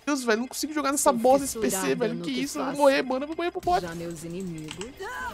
Deus, velho, não consigo jogar nessa bosta desse PC, velho. Que isso? Eu vou morrer, mano. Eu vou morrer pro bot. Já meus inimigos.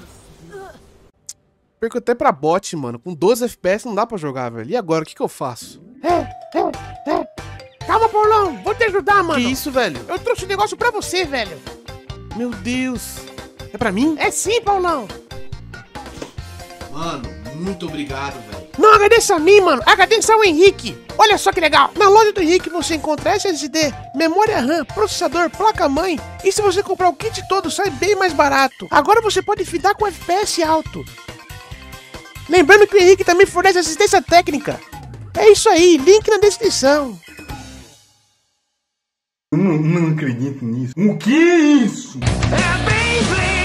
Perco até pra bot, mano. Com 12 FPS não dá pra jogar, velho. E agora, o que que eu faço? Calma, Paulão. Vou te ajudar, mano. Que isso, velho? Eu trouxe um negócio pra você, velho. Meu Deus. É pra mim? É sim, Paulão. Mano, muito obrigado, velho. Não agradeça a mim, mano. Agradeça ao Henrique. Olha só que legal. Na loja do Henrique você encontra SSD, memória RAM, processador, placa-mãe. E se você comprar o kit todo, sai bem mais barato. Agora você pode fidar com FPS alto. Lembrando que o Henrique também fornece assistência técnica. É isso aí, link na descrição. Eu não acredito nisso. O que é isso? É Beyblade!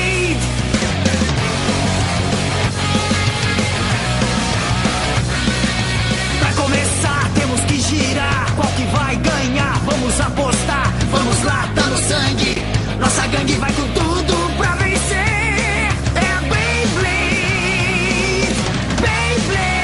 Pra começar temos que girar. Qual que vai ganhar? Vamos apostar. Vamos lá, dando sangue. Nossa gangue vai com tudo pra vencer. É Beyblade! Beyblade!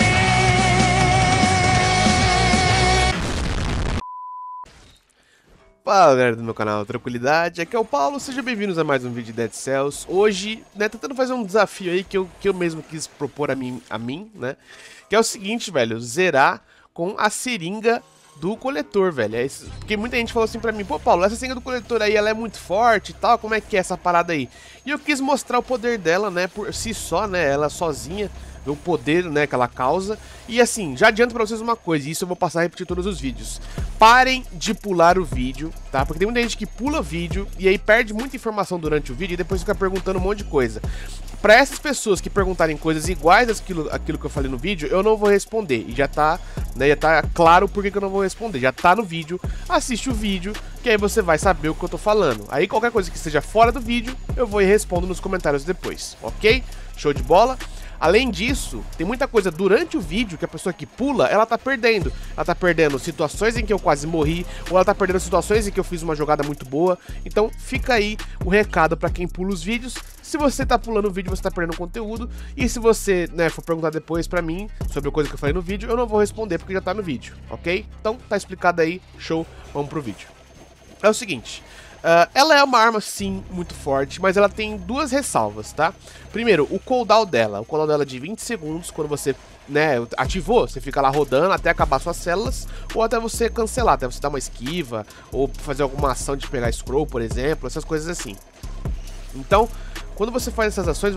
Fala, galera do meu canal Tranquilidade, aqui é o Paulo, sejam bem-vindos a mais um vídeo de Dead Cells. Hoje, né, tentando fazer um desafio aí que eu mesmo quis propor a mim, né, que é o seguinte, velho, zerar com a seringa do coletor, velho. Porque muita gente falou assim pra mim, pô, Paulo, essa seringa do coletor aí, ela é muito forte e tal, como é que é essa parada aí? E eu quis mostrar o poder dela, né, por si só, né, ela sozinha, o poder, né, que ela causa. E assim, já adianto pra vocês uma coisa, e isso eu vou passar a repetir todos os vídeos. Parem de pular o vídeo, tá? Porque tem muita gente que pula o vídeo e aí perde muita informação durante o vídeo e depois fica perguntando um monte de coisa. Pra essas pessoas que perguntarem coisas iguais àquilo que eu falei no vídeo, eu não vou responder. E já tá, né, já tá claro por que eu não vou responder. Já tá no vídeo, assiste o vídeo, que aí você vai saber o que eu tô falando. Aí qualquer coisa que esteja fora do vídeo, eu vou e respondo nos comentários depois, ok? Show de bola? Além disso, tem muita coisa durante o vídeo que a pessoa que pula, ela tá perdendo. Ela tá perdendo situações em que eu quase morri, ou ela tá perdendo situações em que eu fiz uma jogada muito boa. Então fica aí o recado pra quem pula os vídeos. Se você tá pulando o vídeo, você tá perdendo conteúdo. E se você, né, for perguntar depois pra mim sobre a coisa que eu falei no vídeo, eu não vou responder porque já tá no vídeo, ok? Então tá explicado aí, show, vamos pro vídeo. É o seguinte... ela é uma arma, sim, muito forte, mas ela tem duas ressalvas, tá? Primeiro, o cooldown dela. O cooldown dela é de 20 segundos, quando você, né, ativou, você fica lá rodando até acabar suas células, ou até você cancelar, até você dar uma esquiva, ou fazer alguma ação de pegar scroll, por exemplo, essas coisas assim. Então, quando você faz essas ações,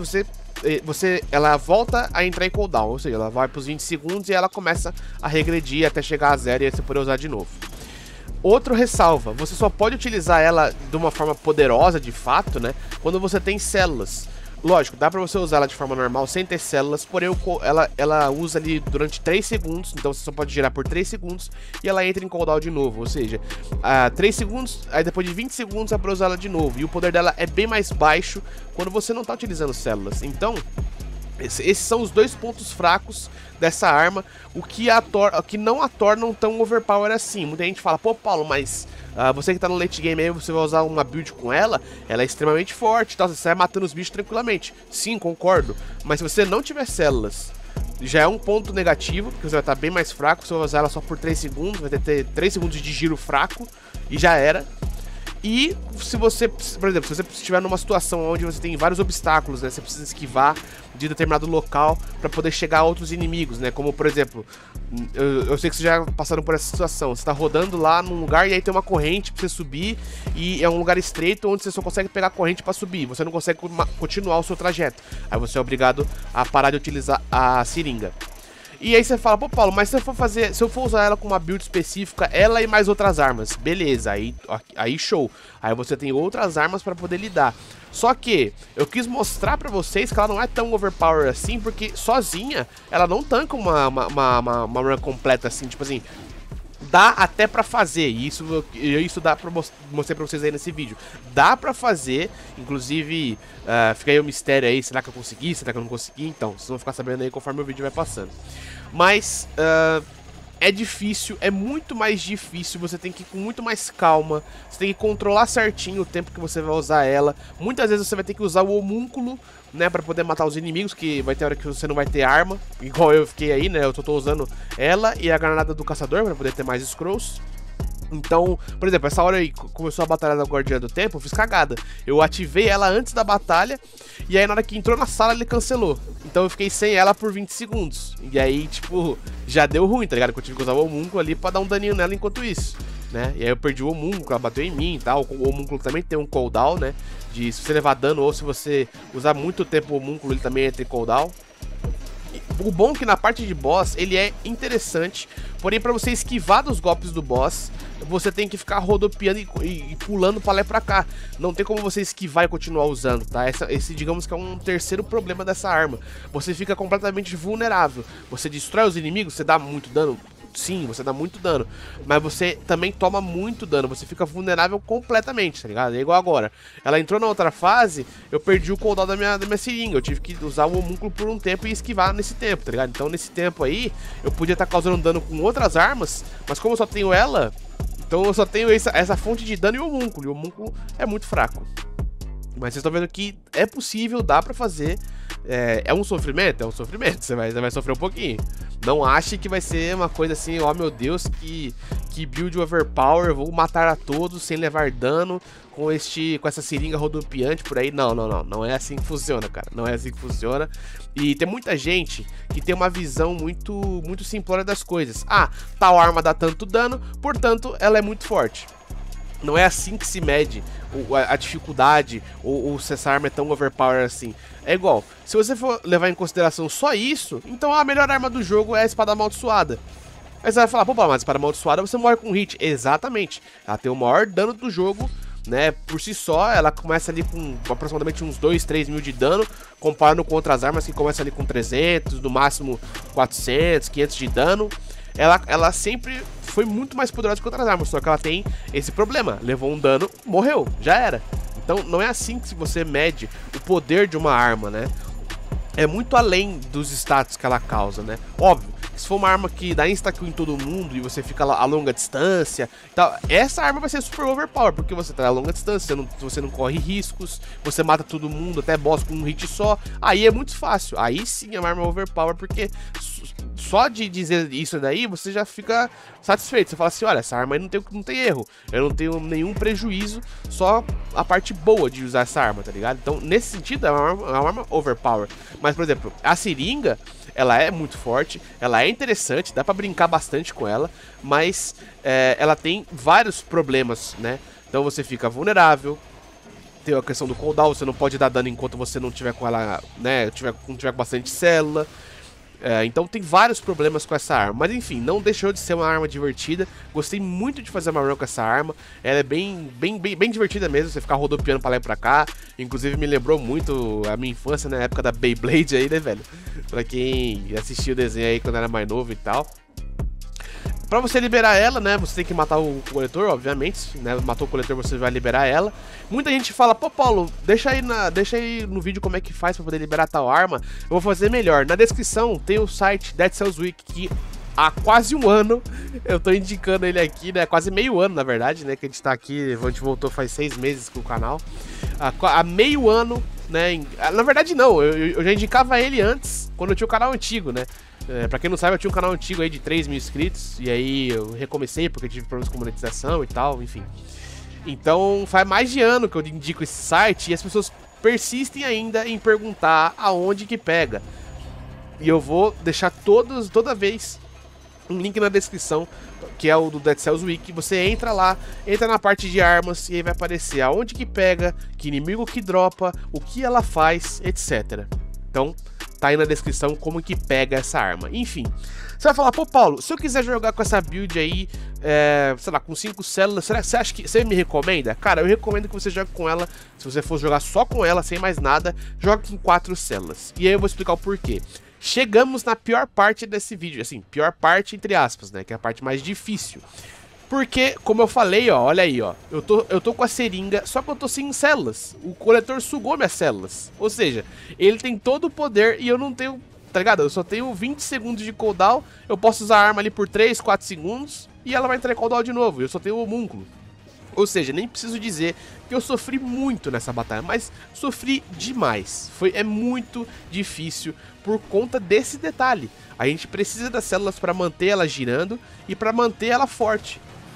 ela volta a entrar em cooldown, ou seja, ela vai pros 20 segundos e ela começa a regredir até chegar a zero e aí você poder usar de novo. Outro ressalva, você só pode utilizar ela de uma forma poderosa, de fato, né, quando você tem células. Lógico, dá pra você usar ela de forma normal sem ter células, porém ela usa ali durante 3 segundos, então você só pode girar por 3 segundos e ela entra em cooldown de novo, ou seja, 3 segundos, aí depois de 20 segundos é pra usar ela de novo, e o poder dela é bem mais baixo quando você não tá utilizando células. Então, esses são os dois pontos fracos dessa arma, o que não a tornam tão overpower assim. Muita gente fala, pô, Paulo, mas você que tá no late game aí, você vai usar uma build com ela é extremamente forte, tá? Você sai matando os bichos tranquilamente. Sim, concordo, mas se você não tiver células, já é um ponto negativo, porque você vai estar bem mais fraco. Você vai usar ela só por 3 segundos, vai ter 3 segundos de giro fraco e já era. E se você, por exemplo, se você estiver numa situação onde você tem vários obstáculos, né, você precisa esquivar de determinado local para poder chegar a outros inimigos, né, como por exemplo, eu sei que vocês já passaram por essa situação, você tá rodando lá num lugar e aí tem uma corrente pra você subir e é um lugar estreito onde você só consegue pegar a corrente para subir, você não consegue continuar o seu trajeto, aí você é obrigado a parar de utilizar a seringa. E aí você fala, pô, Paulo, mas se eu for usar ela com uma build específica, ela e mais outras armas, beleza, aí show. Aí você tem outras armas pra poder lidar. Só que eu quis mostrar pra vocês que ela não é tão overpower assim, porque sozinha ela não tanca uma run completa assim, tipo assim. Dá até pra fazer, e isso dá pra mostrar pra vocês aí nesse vídeo. Dá pra fazer, inclusive, fica aí o mistério aí, será que eu consegui, será que eu não consegui? Então, vocês vão ficar sabendo aí conforme o vídeo vai passando. Mas, é difícil, é muito mais difícil, você tem que ir com muito mais calma, você tem que controlar certinho o tempo que você vai usar ela. Muitas vezes você vai ter que usar o homúnculo, né, pra poder matar os inimigos, que vai ter hora que você não vai ter arma, igual eu fiquei aí, né, eu tô usando ela e a granada do caçador pra poder ter mais scrolls. Então, por exemplo, essa hora aí começou a batalha da Guardiã do Tempo, eu fiz cagada. Eu ativei ela antes da batalha, e aí na hora que entrou na sala ele cancelou. Então eu fiquei sem ela por 20 segundos. E aí, tipo, já deu ruim, tá ligado? Que eu tive que usar o homúnculo ali pra dar um daninho nela enquanto isso, né? E aí eu perdi o homúnculo, ela bateu em mim e tal. O homúnculo também tem um cooldown, né? De se você levar dano ou se você usar muito tempo o homúnculo, ele também entra em cooldown. O bom é que na parte de boss ele é interessante, porém pra você esquivar dos golpes do boss, você tem que ficar rodopiando e pulando pra lá e pra cá. Não tem como você esquivar e continuar usando, tá? Esse digamos que é um terceiro problema dessa arma. Você fica completamente vulnerável. Você destrói os inimigos, você dá muito dano. Sim, você dá muito dano, mas você também toma muito dano, você fica vulnerável completamente, tá ligado? É igual agora, ela entrou na outra fase, eu perdi o cooldown da minha seringa, eu tive que usar o homúnculo por um tempo e esquivar nesse tempo, tá ligado? Então nesse tempo aí, eu podia estar causando dano com outras armas, mas como eu só tenho ela, então eu só tenho essa fonte de dano e o homúnculo é muito fraco. Mas vocês estão vendo que é possível, dá pra fazer. É um sofrimento? É um sofrimento, você vai sofrer um pouquinho. Não ache que vai ser uma coisa assim, ó meu Deus, que build overpower, vou matar a todos sem levar dano com essa seringa rodopiante por aí. Não é assim que funciona, cara. Não é assim que funciona. E tem muita gente que tem uma visão muito simplória das coisas. Ah, tal arma dá tanto dano, portanto ela é muito forte. Não é assim que se mede a dificuldade ou se essa arma é tão overpower assim. É igual, se você for levar em consideração só isso, então a melhor arma do jogo é a espada amaldiçoada. Aí você vai falar, pô, mas a espada amaldiçoada você morre com hit. Exatamente, ela tem o maior dano do jogo, né, por si só. Ela começa ali com aproximadamente uns 2, 3 mil de dano, comparando com outras armas que começam ali com 300, no máximo 400, 500 de dano. Ela sempre foi muito mais poderosa que outras armas, só que ela tem esse problema, levou um dano, morreu, já era. Então não é assim que você mede o poder de uma arma, né? É muito além dos status que ela causa, né? Óbvio, se for uma arma que dá insta-kill em todo mundo e você fica a longa distância e tal, essa arma vai ser super overpower, porque você tá a longa distância, você não corre riscos, você mata todo mundo, até boss com um hit só, aí é muito fácil, aí sim é uma arma overpower, porque só de dizer isso daí, você já fica satisfeito, você fala assim, olha, essa arma aí não tem erro, eu não tenho nenhum prejuízo, só a parte boa de usar essa arma, tá ligado? Então, nesse sentido, é uma arma overpower. Mas, por exemplo, a seringa, ela é muito forte, ela é interessante, dá pra brincar bastante com ela, mas ela tem vários problemas, né? Então você fica vulnerável, tem a questão do cooldown, você não pode dar dano enquanto você não tiver com ela, né? Não tiver com bastante célula. Então tem vários problemas com essa arma, mas enfim, não deixou de ser uma arma divertida. Gostei muito de fazer uma run com essa arma. Ela é bem divertida mesmo, você ficar rodopiando pra lá e pra cá. Inclusive me lembrou muito a minha infância na época da Beyblade aí, né, velho? Pra quem assistiu o desenho aí quando era mais novo e tal. Pra você liberar ela, né, você tem que matar o coletor, obviamente, né, matou o coletor, você vai liberar ela. Muita gente fala, pô, Paulo, deixa aí no vídeo como é que faz pra poder liberar tal arma. Eu vou fazer melhor. Na descrição tem o site Dead Cells Wiki, que há quase um ano eu tô indicando ele aqui, né, quase meio ano, na verdade, né, que a gente tá aqui, a gente voltou faz 6 meses com o canal. Há meio ano, né, na verdade não, eu já indicava ele antes, quando eu tinha o canal antigo, né. Pra quem não sabe, eu tinha um canal antigo aí de 3 mil inscritos, e aí eu recomecei porque eu tive problemas com monetização e tal, enfim. Então faz mais de ano que eu indico esse site e as pessoas persistem ainda em perguntar aonde que pega. E eu vou deixar toda vez um link na descrição, que é o do Dead Cells Wiki. Você entra lá, entra na parte de armas e aí vai aparecer aonde que pega, que inimigo que dropa, o que ela faz, etc. Então tá aí na descrição como que pega essa arma. Enfim, você vai falar, pô, Paulo, se eu quiser jogar com essa build aí, sei lá, com 5 células, você acha que você me recomenda? Cara, eu recomendo que você jogue com ela, se você for jogar só com ela, sem mais nada, jogue com 4 células. E aí eu vou explicar o porquê. Chegamos na pior parte desse vídeo, assim, pior parte entre aspas, né, que é a parte mais difícil. Porque, como eu falei, ó, olha aí, ó, eu tô com a seringa, só que eu tô sem células. O coletor sugou minhas células. Ou seja, ele tem todo o poder e eu não tenho, tá ligado? Eu só tenho 20 segundos de cooldown, eu posso usar a arma ali por 3, 4 segundos e ela vai entrar em cooldown de novo, eu só tenho o homúnculo. Ou seja, nem preciso dizer que eu sofri muito nessa batalha, mas sofri demais. É muito difícil por conta desse detalhe. A gente precisa das células para manter ela girando e para manter ela forte.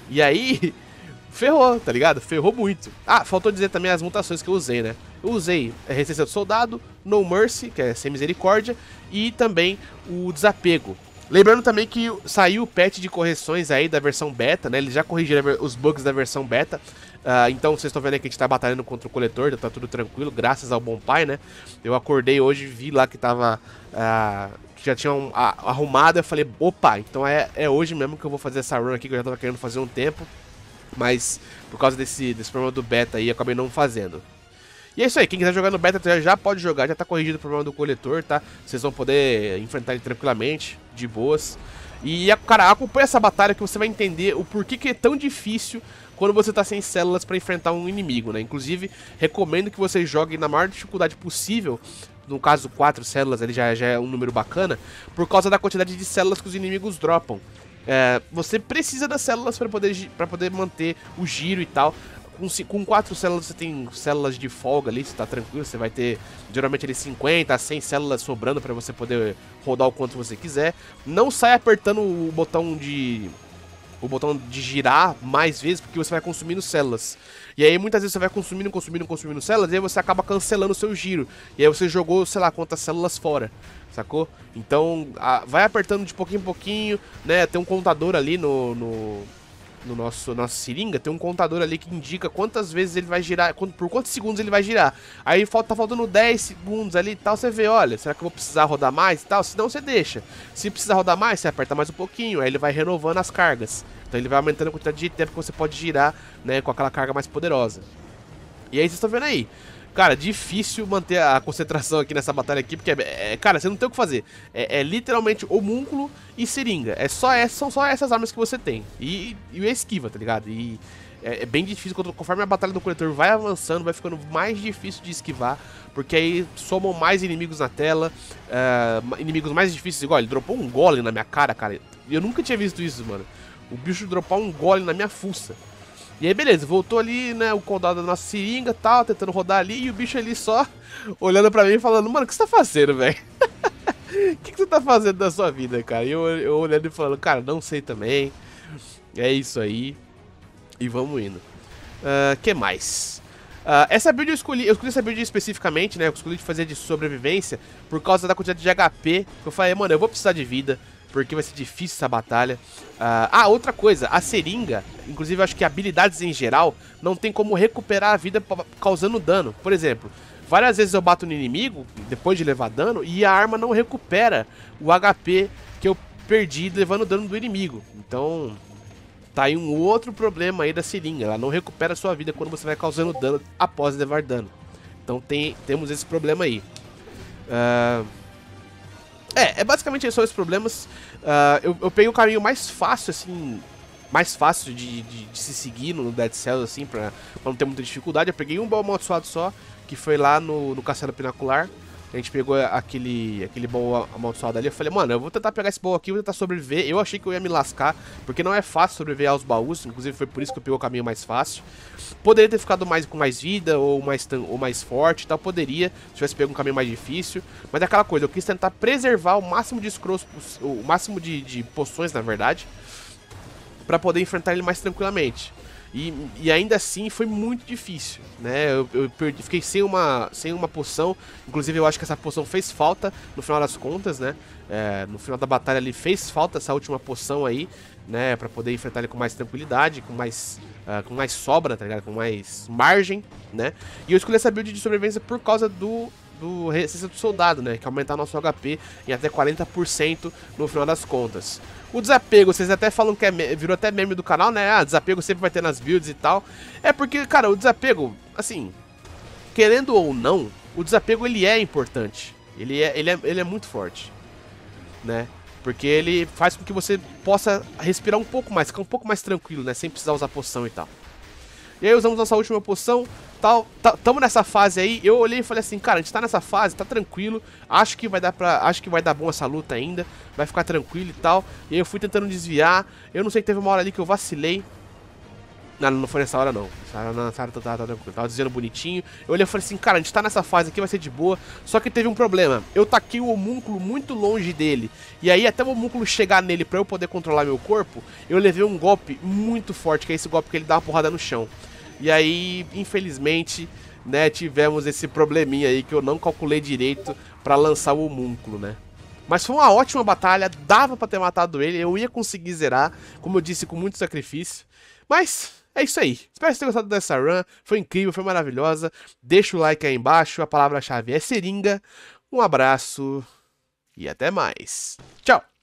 E aí, ferrou, tá ligado? Ferrou muito. Ah, faltou dizer também as mutações que eu usei, né? Eu usei a Resistência do Soldado, No Mercy, que é Sem Misericórdia, e também o Desapego. Lembrando também que saiu o patch de correções aí da versão beta, né? Eles já corrigiram os bugs da versão beta. Então vocês estão vendo aí que a gente tá batalhando contra o coletor, tá tudo tranquilo, graças ao bom pai, né? Eu acordei hoje, vi lá que tava... que já tinham arrumado, eu falei, opa, então é hoje mesmo que eu vou fazer essa run aqui, que eu já tava querendo fazer um tempo. Mas por causa desse problema do beta aí, eu acabei não fazendo. E é isso aí, quem quiser jogar no beta já pode jogar, já tá corrigido o problema do coletor, tá? Vocês vão poder enfrentar ele tranquilamente, de boas. E, cara, acompanha essa batalha que você vai entender o porquê que é tão difícil quando você tá sem células pra enfrentar um inimigo, né? Inclusive, recomendo que você jogue na maior dificuldade possível. No caso, 4 células, ele já é um número bacana, por causa da quantidade de células que os inimigos dropam. Você precisa das células pra poder manter o giro e tal. Com 4 células você tem células de folga ali, você tá tranquilo, você vai ter geralmente ali 50 a 100 células sobrando pra você poder rodar o quanto você quiser. Não sai apertando o botão de girar mais vezes, porque você vai consumindo células. E aí muitas vezes você vai consumindo células, e aí você acaba cancelando o seu giro. E aí você jogou, sei lá, quantas células fora, sacou? Então, vai apertando de pouquinho em pouquinho, né? Tem um contador ali no nossa seringa, tem um contador ali que indica quantas vezes ele vai girar, por quantos segundos ele vai girar. Aí tá faltando 10 segundos ali e tal, você vê, olha, será que eu vou precisar rodar mais e tal? Se não, você deixa. Se precisar rodar mais, você aperta mais um pouquinho, aí ele vai renovando as cargas. Então ele vai aumentando a quantidade de tempo que você pode girar, né, com aquela carga mais poderosa. E aí vocês estão vendo aí. Cara, difícil manter a concentração aqui nessa batalha aqui, porque, cara, você não tem o que fazer. É literalmente homúnculo e seringa. São só essas armas que você tem. E a esquiva, tá ligado? E é bem difícil, conforme a batalha do coletor vai avançando, vai ficando mais difícil de esquivar, porque aí somam mais inimigos na tela, inimigos mais difíceis, igual, ele dropou um golem na minha cara, cara. Eu nunca tinha visto isso, mano. O bicho dropar um golem na minha fuça. E aí beleza, voltou ali, né, o condado da nossa seringa e tal, tentando rodar ali, e o bicho ali só olhando pra mim e falando, mano, o que você tá fazendo, velho? O que você tá fazendo da sua vida, cara? E eu olhando e falando, cara, não sei também. É isso aí. E vamos indo. Que mais? Essa build eu escolhi essa build especificamente, né, eu escolhi de fazer de sobrevivência por causa da quantidade de HP, que eu falei, mano, eu vou precisar de vida, porque vai ser difícil essa batalha. Outra coisa, a seringa, inclusive eu acho que habilidades em geral, não tem como recuperar a vida causando dano. Por exemplo, várias vezes eu bato no inimigo, depois de levar dano, e a arma não recupera o HP que eu perdi levando dano do inimigo. Então, tá aí um outro problema aí da seringa, ela não recupera a sua vida quando você vai causando dano após levar dano. Então temos esse problema aí. Basicamente são esses problemas. Eu peguei o caminho mais fácil, assim, mais fácil de se seguir no Dead Cells, assim, pra não ter muita dificuldade. Eu peguei um baú amaldiçoado só, que foi lá no Castelo Pinacular. A gente pegou aquele baú amaldiçoado ali. Eu falei, mano, eu vou tentar pegar esse baú aqui, vou tentar sobreviver. Eu achei que eu ia me lascar, porque não é fácil sobreviver aos baús. Inclusive foi por isso que eu peguei o caminho mais fácil. Poderia ter ficado com mais vida, ou mais forte e tal. Poderia, se tivesse pego um caminho mais difícil. Mas é aquela coisa, eu quis tentar preservar o máximo de scrolls, o máximo de poções, na verdade, pra poder enfrentar ele mais tranquilamente. E ainda assim foi muito difícil, né? Eu fiquei sem uma poção. Inclusive eu acho que essa poção fez falta no final das contas, né? No final da batalha ali fez falta essa última poção aí, né? Pra poder enfrentar ele com mais tranquilidade, com mais sobra, tá ligado? Com mais margem, né? E eu escolhi essa build de sobrevivência por causa do Resistência do Soldado, né? Que aumenta nosso HP em até 40% no final das contas. O desapego, vocês até falam que virou até meme do canal, né? Desapego sempre vai ter nas builds e tal. É porque, cara, o desapego, assim, querendo ou não, o desapego ele é importante. Ele é muito forte, né? Porque ele faz com que você possa respirar um pouco mais, ficar um pouco mais tranquilo, né? Sem precisar usar poção e tal. E aí usamos nossa última poção, tal, tamo nessa fase aí. Eu olhei e falei assim, cara, a gente tá nessa fase, tá tranquilo. Acho que vai dar bom essa luta ainda. Vai ficar tranquilo e tal. E aí eu fui tentando desviar. Eu não sei que teve uma hora ali que eu vacilei. Não, não foi nessa hora não. Nessa hora tava tranquilo. Tava dizendo bonitinho. Eu olhei e falei assim, cara, a gente tá nessa fase aqui, vai ser de boa. Só que teve um problema. Eu taquei o homúnculo muito longe dele. E aí, até o homúnculo chegar nele pra eu poder controlar meu corpo, eu levei um golpe muito forte, que é esse golpe que ele dá uma porrada no chão. E aí, infelizmente, né, tivemos esse probleminha aí que eu não calculei direito pra lançar o homúnculo, né. Mas foi uma ótima batalha, dava pra ter matado ele, eu ia conseguir zerar, como eu disse, com muito sacrifício. Mas é isso aí. Espero que vocês tenham gostado dessa run. Foi incrível, foi maravilhosa. Deixa o like aí embaixo. A palavra-chave é seringa. Um abraço e até mais. Tchau!